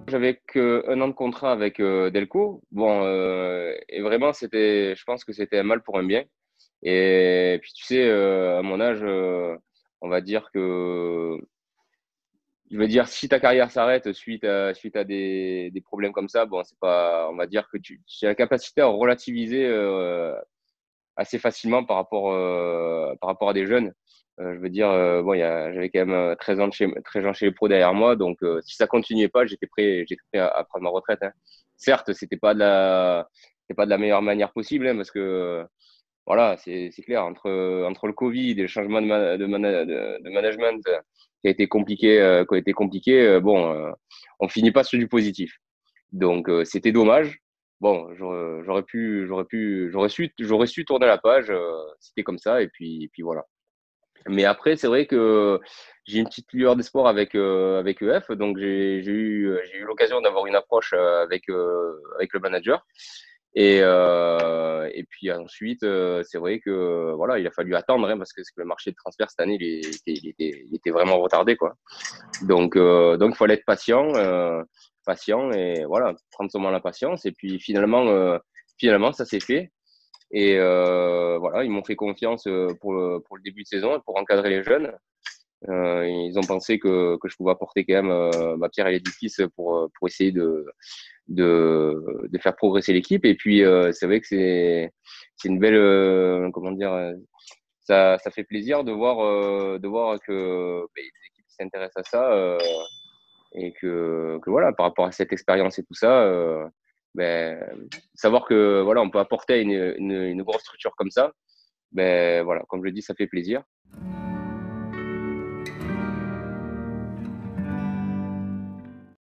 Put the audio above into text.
j'avais qu'un an de contrat avec Delco. Bon, et vraiment, je pense que c'était un mal pour un bien. Et puis, tu sais, à mon âge, on va dire que, je veux dire, si ta carrière s'arrête suite à des problèmes comme ça, bon, c'est pas, on va dire que tu as la capacité à relativiser assez facilement par rapport à des jeunes. Je veux dire, bon, j'avais quand même 13 ans chez les pros derrière moi, donc si ça continuait pas, j'étais prêt à prendre ma retraite, hein. Certes, c'était pas de la meilleure manière possible, hein, parce que voilà, c'est clair, entre le Covid et le changement de management qui a été compliqué, bon, on finit pas sur du positif. Donc, c'était dommage. Bon, j'aurais su tourner la page, c'était comme ça, et puis voilà. Mais après, c'est vrai que j'ai une petite lueur d'espoir avec EF, donc j'ai eu l'occasion d'avoir une approche avec le manager. Et puis ensuite, c'est vrai que voilà, il a fallu attendre, hein, parce que le marché de transfert cette année, il était vraiment retardé, quoi. Donc il fallait être patient et voilà, prendre son mal la patience. Et puis finalement, ça s'est fait. Et voilà, ils m'ont fait confiance pour le début de saison et pour encadrer les jeunes. Ils ont pensé que je pouvais apporter quand même ma pierre à l'édifice pour essayer de faire progresser l'équipe. Et puis, c'est vrai que c'est une belle, comment dire, ça fait plaisir de voir que ben, des équipes qui s'intéressent à ça et que voilà, par rapport à cette expérience et tout ça, ben, savoir que voilà, on peut apporter une grosse structure comme ça, ben voilà, comme je le dis, ça fait plaisir.